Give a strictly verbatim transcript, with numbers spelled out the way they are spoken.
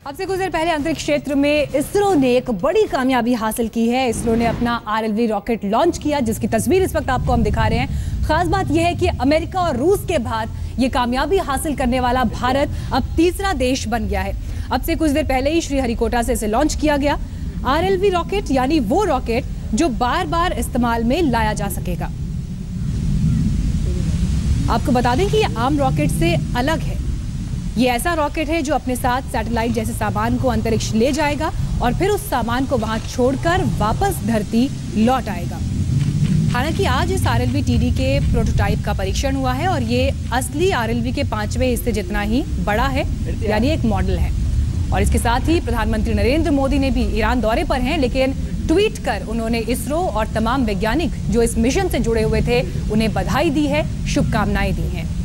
अब से कुछ देर पहले अंतरिक्ष क्षेत्र में इसरो ने एक बड़ी कामयाबी हासिल की है। इसरो ने अपना R L V rocket launch किया, जिसकी तस्वीर इस वक्त आपको हम दिखा रहे हैं। खास बात यह है कि अमेरिका और रूस के बाद ये कामयाबी हासिल करने वाला भारत अब तीसरा देश बन गया है। अब से कुछ देर पहले ही श्रीहरिकोटा से इसे लॉन्च किया गया। आर एल वी रॉकेट यानी वो रॉकेट जो बार बार इस्तेमाल में लाया जा सकेगा। आपको बता दें कि ये आम रॉकेट से अलग है। ये ऐसा रॉकेट है जो अपने साथ सैटेलाइट जैसे सामान को अंतरिक्ष ले जाएगा और फिर उस सामान को वहां छोड़कर वापस धरती लौट आएगा। हालांकि आज इस R L V T D के प्रोटोटाइप का परीक्षण हुआ है और ये असली आर एल वी के पांचवें हिस्से जितना ही बड़ा है, यानी एक मॉडल है। और इसके साथ ही प्रधानमंत्री नरेंद्र मोदी ने भी ईरान दौरे पर हैं, लेकिन ट्वीट कर उन्होंने इसरो और तमाम वैज्ञानिक जो इस मिशन से जुड़े हुए थे उन्हें बधाई दी है, शुभकामनाएं दी हैं।